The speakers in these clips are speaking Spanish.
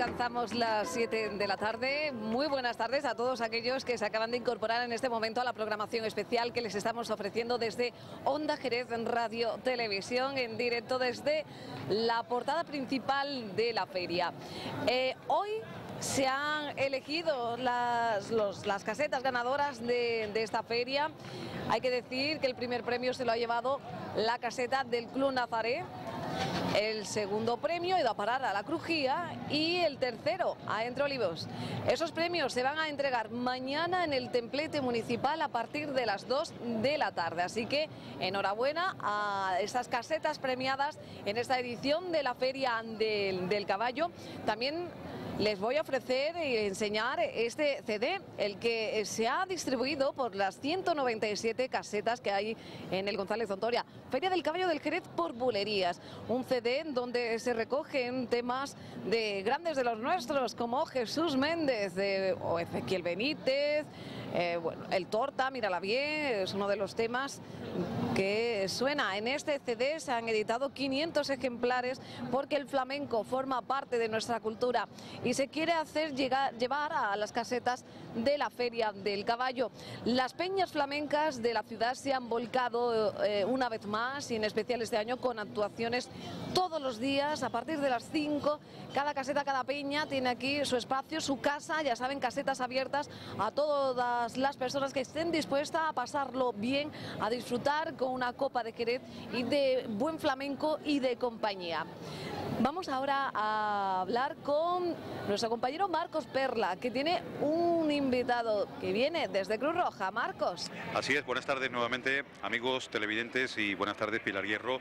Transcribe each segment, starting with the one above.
alcanzamos las 7 de la tarde. Muy buenas tardes a todos aquellos que se acaban de incorporar en este momento a la programación especial que les estamos ofreciendo desde Onda Jerez Radio Televisión, en directo desde la portada principal de la feria. Hoy se han elegido las casetas ganadoras de esta feria. Hay que decir que el primer premio se lo ha llevado la caseta del Club Nazaret. El segundo premio ha ido a parar a La Crujía y el tercero a Entre Olivos. Esos premios se van a entregar mañana en el templete municipal a partir de las 2 de la tarde. Así que enhorabuena a estas casetas premiadas en esta edición de la Feria del Caballo. También les voy a ofrecer y enseñar este CD, el que se ha distribuido por las 197 casetas que hay en el González Ontoria. Feria del Caballo del Jerez por Bulerías. Un CD donde se recogen temas de grandes de los nuestros, como Jesús Méndez o Ezequiel Benítez. Bueno, el Torta, mírala bien, es uno de los temas que suena. En este CD se han editado 500 ejemplares porque el flamenco forma parte de nuestra cultura y se quiere hacer llevar a las casetas de la Feria del Caballo. Las peñas flamencas de la ciudad se han volcado una vez más, y en especial este año, con actuaciones todos los días a partir de las 5. Cada caseta, cada peña tiene aquí su espacio, su casa, ya saben, casetas abiertas a todas las personas que estén dispuestas a pasarlo bien, a disfrutar con una copa de Jerez y de buen flamenco y de compañía. Vamos ahora a hablar con nuestro compañero Marcos Perla, que tiene un invitado que viene desde Cruz Roja. Marcos. Así es, buenas tardes nuevamente, amigos televidentes, y buenas tardes, Pilar Hierro.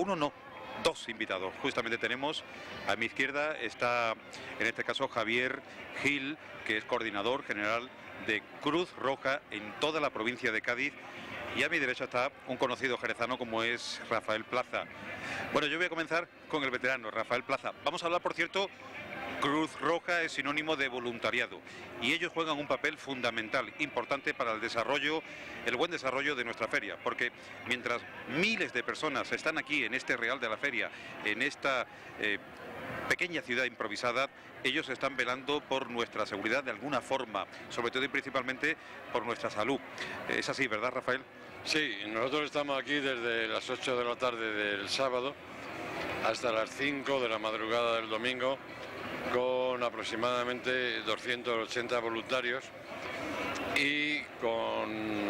Dos invitados. Justamente tenemos a mi izquierda está, en este caso, Javier Gil, que es coordinador general de Cruz Roja en toda la provincia de Cádiz. Y a mi derecha está un conocido jerezano como es Rafael Plaza. Bueno, yo voy a comenzar con el veterano Rafael Plaza. Vamos a hablar, por cierto, Cruz Roja es sinónimo de voluntariado y ellos juegan un papel fundamental, importante para el desarrollo, el buen desarrollo de nuestra feria, porque mientras miles de personas están aquí en este Real de la Feria, en esta pequeña ciudad improvisada, ellos están velando por nuestra seguridad de alguna forma, sobre todo y principalmente por nuestra salud. Es así, ¿verdad, Rafael? Sí, nosotros estamos aquí desde las 8 de la tarde del sábado hasta las 5 de la madrugada del domingo, con aproximadamente 280 voluntarios y con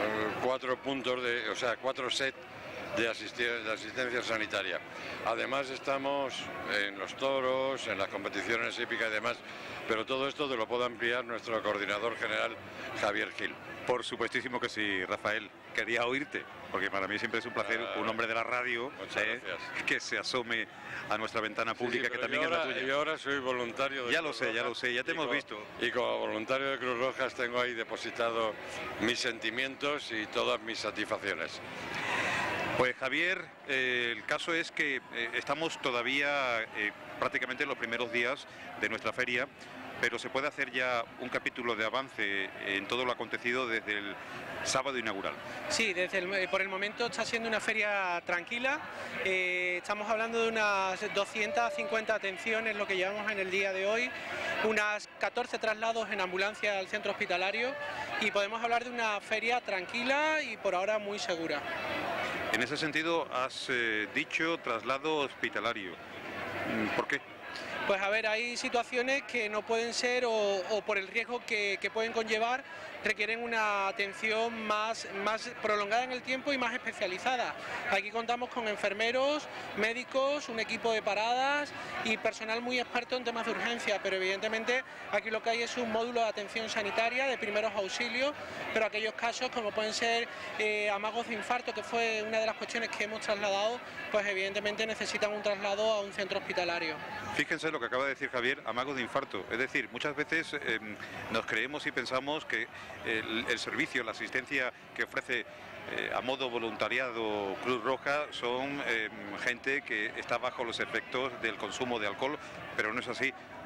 4 sets de asistencia sanitaria. Además estamos en los toros, en las competiciones hípicas y demás, pero todo esto te lo puede ampliar nuestro coordinador general, Javier Gil. Por supuestísimo que sí, Rafael. Quería oírte, porque para mí siempre es un placer, un hombre de la radio, que se asome a nuestra ventana pública, que también es la tuya. Y ahora soy voluntario de Ya lo sé, ya te hemos visto. Y como voluntario de Cruz Roja tengo ahí depositado mis sentimientos y todas mis satisfacciones. Pues Javier, el caso es que estamos todavía prácticamente en los primeros días de nuestra feria, pero se puede hacer ya un capítulo de avance en todo lo acontecido desde el sábado inaugural. Sí, por el momento está siendo una feria tranquila. Estamos hablando de unas 250 atenciones, lo que llevamos en el día de hoy, unas 14 traslados en ambulancia al centro hospitalario, y podemos hablar de una feria tranquila y por ahora muy segura. En ese sentido has dicho traslado hospitalario. ¿Por qué? Pues a ver, hay situaciones que no pueden ser o por el riesgo que pueden conllevar, requieren una atención más prolongada en el tiempo y más especializada. Aquí contamos con enfermeros, médicos, un equipo de paradas y personal muy experto en temas de urgencia, pero evidentemente aquí lo que hay es un módulo de atención sanitaria de primeros auxilios, pero aquellos casos como pueden ser amagos de infarto, que fue una de las cuestiones que hemos trasladado, pues evidentemente necesitan un traslado a un centro hospitalario. Fíjense lo que acaba de decir Javier, amagos de infarto. Es decir, muchas veces nos creemos y pensamos que el servicio, la asistencia que ofrece a modo voluntariado Cruz Roja son gente que está bajo los efectos del consumo de alcohol, pero no es así.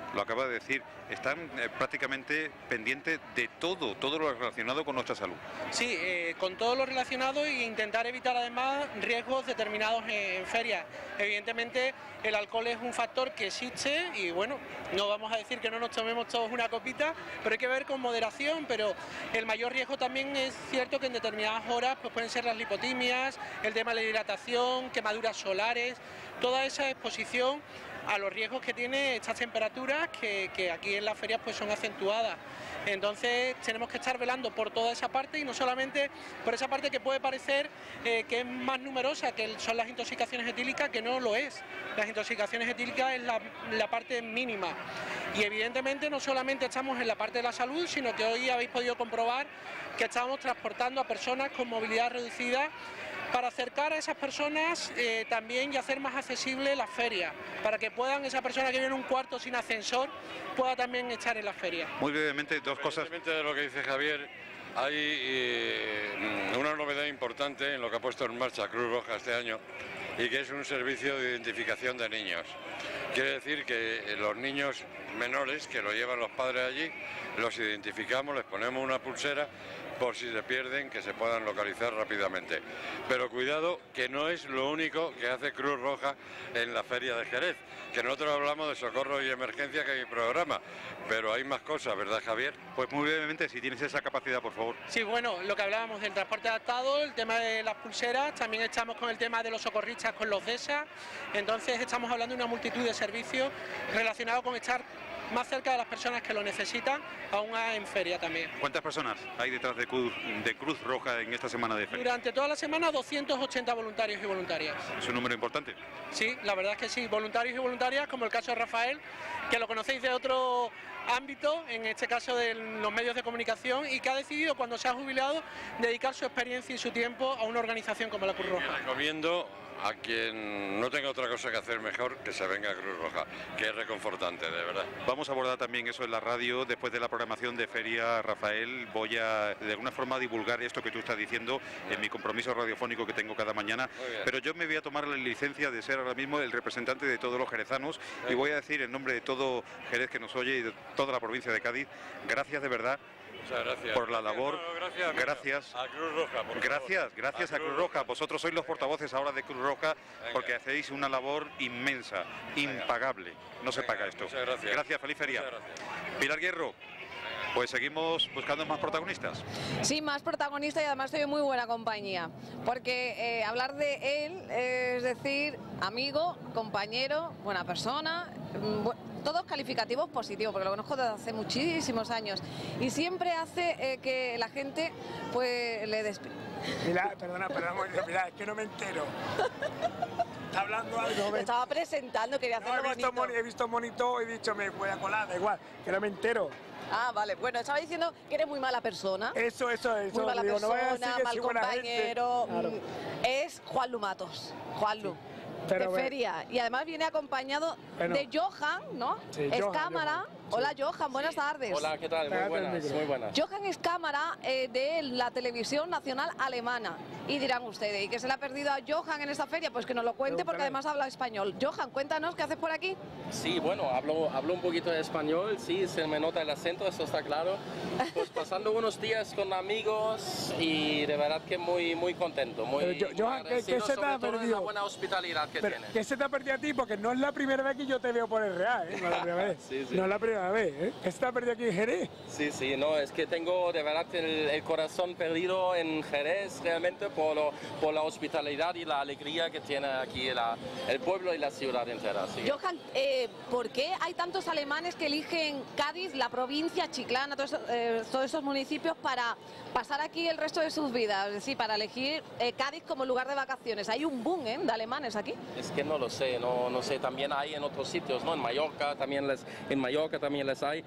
lo acaba de decir, están prácticamente pendientes de todo lo relacionado con nuestra salud. Sí, con todo lo relacionado e intentar evitar además riesgos determinados en ferias. Evidentemente el alcohol es un factor que existe y bueno, no vamos a decir que no nos tomemos todos una copita, pero hay que ver con moderación, pero el mayor riesgo también es cierto que en determinadas horas pues pueden ser las lipotimias, el tema de la hidratación, quemaduras solares, toda esa exposición a los riesgos que tiene estas temperaturas que aquí en las ferias pues son acentuadas. Entonces tenemos que estar velando por toda esa parte y no solamente por esa parte que puede parecer que es más numerosa, que son las intoxicaciones etílicas, que no lo es. Las intoxicaciones etílicas es la parte mínima. Y evidentemente no solamente estamos en la parte de la salud, sino que hoy habéis podido comprobar que estamos transportando a personas con movilidad reducida para acercar a esas personas también y hacer más accesible la feria, para que puedan, esa persona que vive en un cuarto sin ascensor, pueda también estar en la feria. Muy brevemente, dos cosas. De lo que dice Javier, hay una novedad importante en lo que ha puesto en marcha Cruz Roja este año, y que es un servicio de identificación de niños. Quiere decir que los niños menores que lo llevan los padres allí, los identificamos, les ponemos una pulsera por si se pierden, que se puedan localizar rápidamente. Pero cuidado, que no es lo único que hace Cruz Roja en la Feria de Jerez, que nosotros hablamos de socorro y emergencia, que hay programa, pero hay más cosas, ¿verdad, Javier? Pues muy brevemente, si tienes esa capacidad, por favor. Sí, bueno, lo que hablábamos del transporte adaptado, el tema de las pulseras, también estamos con el tema de los socorristas con los DESA, entonces estamos hablando de una multitud de servicios relacionados con estar más cerca de las personas que lo necesitan, aún en feria también. ¿Cuántas personas hay detrás de Cruz Roja en esta semana de feria? Durante toda la semana 280 voluntarios y voluntarias. ¿Es un número importante? Sí, la verdad es que sí, voluntarios y voluntarias, como el caso de Rafael, que lo conocéis de otro ámbito, en este caso de los medios de comunicación, y que ha decidido, cuando se ha jubilado, dedicar su experiencia y su tiempo a una organización como la Cruz Roja. Recomiendo a quien no tenga otra cosa que hacer mejor que se venga a Cruz Roja, que es reconfortante, de verdad. Vamos a abordar también eso en la radio. Después de la programación de feria, Rafael, voy a de alguna forma divulgar esto que tú estás diciendo en mi compromiso radiofónico que tengo cada mañana, pero yo me voy a tomar la licencia de ser ahora mismo el representante de todos los jerezanos y voy a decir en nombre de todo Jerez que nos oye y de toda la provincia de Cádiz, gracias de verdad. Muchas gracias por la labor, gracias a Cruz Roja, gracias a Cruz Roja. Vosotros sois los portavoces ahora de Cruz Roja, porque hacéis una labor inmensa, impagable. No se paga esto. Gracias, feliz feria. Pilar Hierro. Pues seguimos buscando más protagonistas. Sí, más protagonistas y además estoy en muy buena compañía, porque hablar de él es decir, amigo, compañero, buena persona, todos calificativos positivos, porque lo conozco desde hace muchísimos años y siempre hace que la gente pues le despierte. Mira, perdona, mira, es que no me entero. Está hablando algo. Me estaba presentando, quería hacerlo bonito. He visto monito y he dicho, me voy a colar, da igual, que no me entero. Ah, vale. Bueno, estaba diciendo que eres muy mala persona. Eso. Muy mala digo, persona, no mal compañero. Claro. Es Juanlu Matos. Juanlu. Sí. De feria. Y además viene acompañado de Johan, ¿no? Sí, es Johan, cámara. Johan. Hola Johan, buenas tardes. Hola, ¿qué tal? Muy buenas, muy buenas. Johan es cámara de la televisión nacional alemana. Y dirán ustedes, ¿y qué se le ha perdido a Johan en esta feria? Pues que nos lo cuente porque además habla español. Johan, cuéntanos, ¿qué haces por aquí? Sí, bueno, hablo un poquito de español, sí, se me nota el acento, eso está claro. Pues pasando unos días con amigos y de verdad que muy contento, muy Johan, ¿qué se te ha perdido? La buena hospitalidad que tiene. ¿Qué se te ha perdido a ti? Porque no es la primera vez que yo te veo por el Real, ¿eh? No es la primera vez. Sí. No es la primera vez, ¿eh? ¿Qué se te ha perdido aquí en Jerez? Sí, no, es que tengo de verdad el corazón perdido en Jerez realmente por la hospitalidad y la alegría que tiene aquí el pueblo y la ciudad entera. Sí. Johan, ¿por qué hay tantos alemanes que eligen Cádiz, la provincia, Chiclana, todos esos municipios para pasar aquí el resto de sus vidas? Es decir, para elegir Cádiz como lugar de vacaciones. Hay un boom de alemanes aquí. Es que no lo sé, no sé, también hay en otros sitios, ¿no? En Mallorca también también les hay.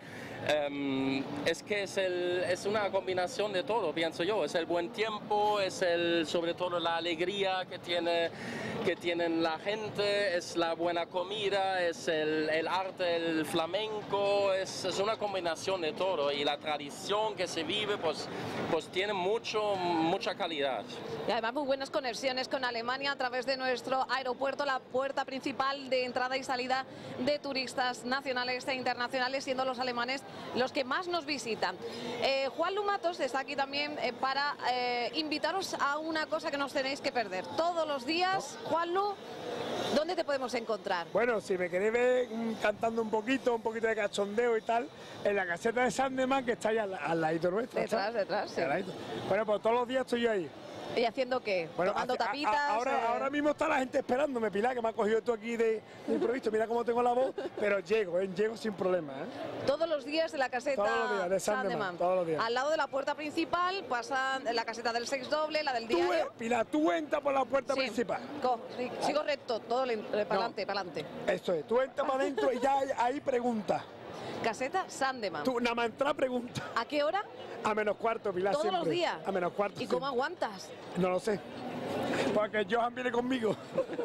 Es que es una combinación de todo, pienso yo. Es el buen tiempo, es sobre todo la alegría que tienen la gente, es la buena comida, es el arte, el flamenco, es una combinación de todo. Y la tradición que se vive, pues tiene mucha calidad. Y además muy buenas conexiones con Alemania a través de nuestro aeropuerto, la puerta principal de entrada y salida de turistas nacionales e internacionales, siendo los alemanes los que más nos visitan. Juan Lumatos está aquí también para invitaros a una cosa que no os tenéis que perder. Todos los días, Juanlu, ¿dónde te podemos encontrar? Bueno, si me queréis ver cantando un poquito de cachondeo y tal, en la caseta de Sandeman, que está ahí al ladito nuestro. Detrás, sí. Bueno, pues todos los días estoy yo ahí. ¿Y haciendo qué? Bueno, ¿Tomando tapitas? Ahora mismo está la gente esperándome, Pilar, que me ha cogido tú aquí de improviso. Mira cómo tengo la voz, pero llego sin problema. Todos los días en la caseta todos los días, de Sandeman, todos los días. Al lado de la puerta principal pasan la caseta del sex doble, la del diario. Pilar, tú entras por la puerta principal. Sigo recto, todo para adelante. Eso es, tú entras para adentro y ya ahí preguntas. Caseta Sandeman. Tú nada más entrar pregunta. ¿A qué hora? A -4, Pilar. ¿Todos siempre. los días? A -4. ¿Y cómo aguantas? No lo sé. Porque Johan viene conmigo.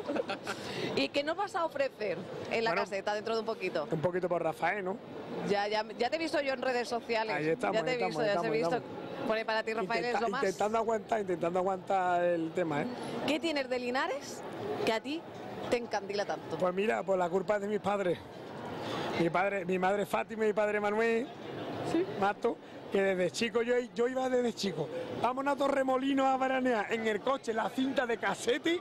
¿Y qué nos vas a ofrecer en la caseta dentro de un poquito? Un poquito por Rafael, ¿no? Ya te he visto yo en redes sociales. Ahí estamos, ya te he visto. Pone para ti, Rafael, es lo más. Intentando aguantar el tema, ¿eh? ¿Qué tienes de Linares que a ti te encandila tanto? Pues mira, por la culpa de mis padres. Mi madre Fátima y mi padre Manuel, Mato, que desde chico, yo iba desde chico. Vamos a Torremolinos a veranear en el coche, la cinta de casete,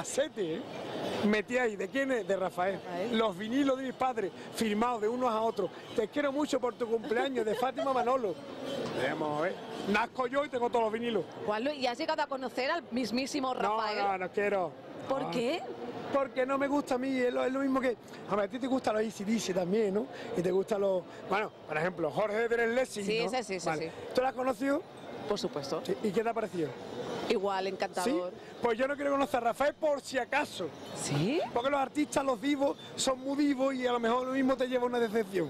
metí ahí. ¿De quién es? De Rafael. Los vinilos de mis padres, firmados de unos a otros. Te quiero mucho por tu cumpleaños, de Fátima Manolo. Vamos a ver. Nazco yo y tengo todos los vinilos. ¿Y has llegado a conocer al mismísimo Rafael? No quiero. ¿Por qué? Porque no me gusta a mí, es lo mismo que... A ti te gustan los AC/DC también, ¿no? Y te gustan los... Bueno, por ejemplo, Jorge de Lessing, sí, ¿no? Sí. ¿Tú lo has conocido? Por supuesto. Sí. ¿Y qué te ha parecido? Igual, encantador. ¿Sí? Pues yo no quiero conocer a Rafael por si acaso. ¿Sí? Porque los artistas, los divos, son muy divos y a lo mejor lo mismo te lleva una decepción.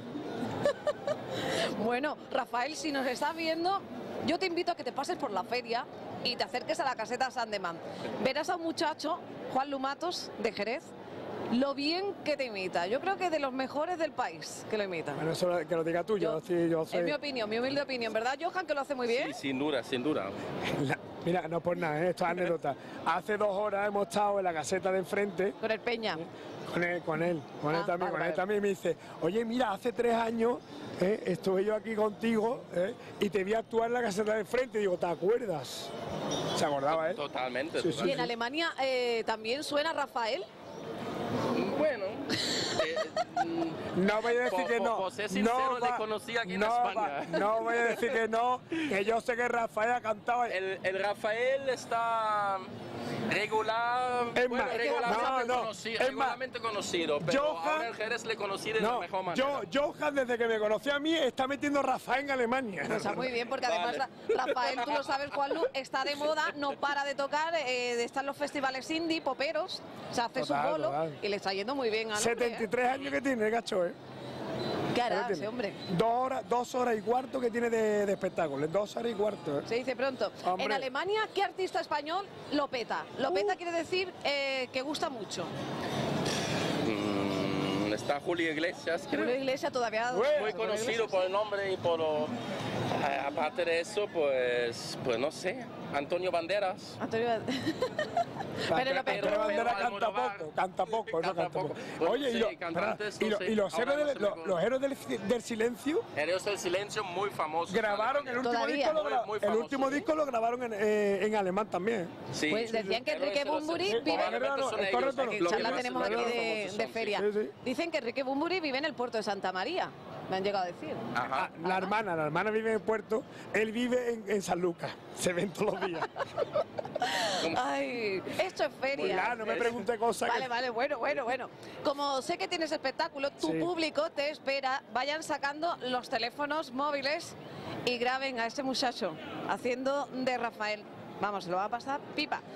Bueno, Rafael, si nos estás viendo, yo te invito a que te pases por la feria y te acerques a la caseta Sandeman. Verás a un muchacho, Juan Lumatos, de Jerez, lo bien que te imita. Yo creo que es de los mejores del país que lo imita. Bueno, eso que lo diga tú, yo sé. Es mi opinión, mi humilde opinión, ¿verdad, Johan, que lo hace muy bien? Sí, sin duda. Mira, no por nada, esto es anécdota. Hace 2 horas hemos estado en la caseta de enfrente. Con el Peña. Con él también me dice, oye, mira, hace 3 años estuve yo aquí contigo y te vi actuar en la caseta de enfrente. Digo, ¿te acuerdas? Se acordaba, ¿eh? Totalmente. Sí. ¿Y en Alemania también suena Rafael? Bueno, no voy a decir que no. Por ser sincero, le conocí aquí en España. No voy a decir que no, que yo sé que Rafael ha cantado. El Rafael está regular, regularmente conocido, pero Johan, ahora en Jerez le conocí de la mejor manera. Johan, desde que me conoció a mí, está metiendo Rafael en Alemania. O sea, muy bien, porque además Rafael, tú lo sabes, Juanlu, está de moda, no para de tocar, están los festivales indie, poperos, se hace su bolo y le está yendo muy bien al 73 años que tiene, gacho, ¿eh? ¿Qué hará ese hombre? 2 horas y cuarto que tiene de espectáculo, 2 horas y cuarto. Se dice pronto. Hombre. En Alemania, ¿qué artista español lo peta? Lo peta quiere decir que gusta mucho. Está Julio Iglesias, creo. Julio Iglesias todavía... Muy conocido por el nombre y por lo... aparte de eso, pues no sé, Antonio Banderas. Pero Banderas canta poco. Oye, y los héroes del silencio. Héroes del silencio muy famosos. Grabaron el último disco, lo grabaron en alemán también. Sí, pues decían que Enrique Bunbury vive... La tenemos aquí de feria. Dicen que Enrique Bunbury vive en el puerto de Santa María. Me han llegado a decir. Ajá. La hermana vive en el puerto, él vive en San Lucas. Se ven todos los días. Ay, esto es feria. Pues no me pregunte cosas. Vale, bueno. Como sé que tienes espectáculo, tu público te espera. Vayan sacando los teléfonos móviles y graben a este muchacho haciendo de Rafael. Vamos, se lo va a pasar pipa.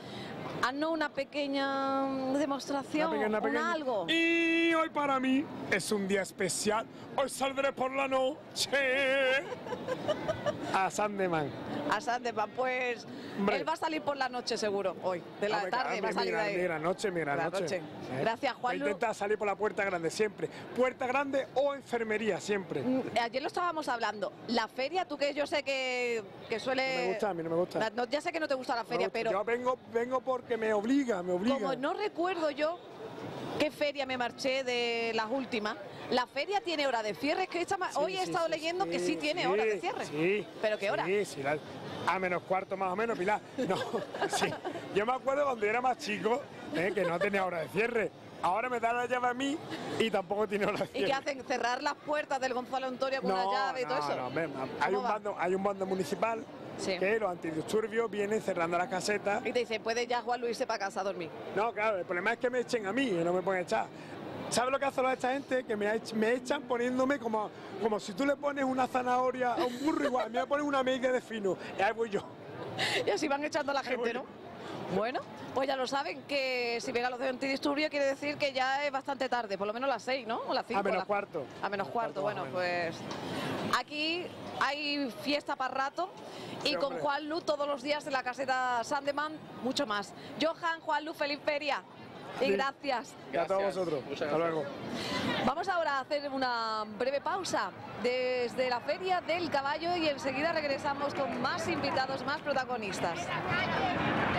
Haznos una pequeña demostración, algo. Y hoy para mí es un día especial. Hoy saldré por la noche a Sandeman. A Sandeman, pues Hombre. él va a salir por la noche seguro, hoy, de la tarde va a salir de ahí. Mira, noche. Gracias, Juanlu. Intenta salir por la puerta grande siempre. Puerta grande o enfermería siempre. Ayer lo estábamos hablando. La feria, tú que yo sé que suele... No me gusta, a mí no me gusta. Ya sé que no te gusta la feria, pero... Yo vengo porque me obliga. Como no recuerdo yo qué feria me marché de las últimas, la feria tiene hora de cierre. Es que hoy he estado leyendo que sí tiene hora de cierre. Sí. ¿Pero qué hora? Sí, a menos cuarto más o menos, Pilar. No, sí. Yo me acuerdo cuando era más chico, que no tenía hora de cierre. Ahora me da la llave a mí y tampoco tiene hora de cierre. ¿Y qué hacen? ¿Cerrar las puertas del Gonzalo Antonio con una llave y todo eso? No, hay un bando municipal que los antidisturbios vienen cerrando las casetas. Y te dicen, puede ya Juan Luis irse para casa a dormir. No, claro, el problema es que me echen a mí y no me pueden echar. ¿Sabes lo que hace esta gente? Que me echan poniéndome como si tú le pones una zanahoria a un burro igual, me ponen una media de fino, y ahí voy yo. Y así van echando a la gente, ¿no? Bueno, pues ya lo saben, que si vengan los de antidisturbio quiere decir que ya es bastante tarde, por lo menos las 6, ¿no? O las 5. A menos cuarto. A menos cuarto, bueno, pues aquí hay fiesta para rato y con Juanlu todos los días en la caseta Sandeman, mucho más. Johan, Juanlu, feliz feria. Y gracias. Y a todos vosotros. Hasta luego. Vamos ahora a hacer una breve pausa desde la Feria del Caballo y enseguida regresamos con más invitados, más protagonistas.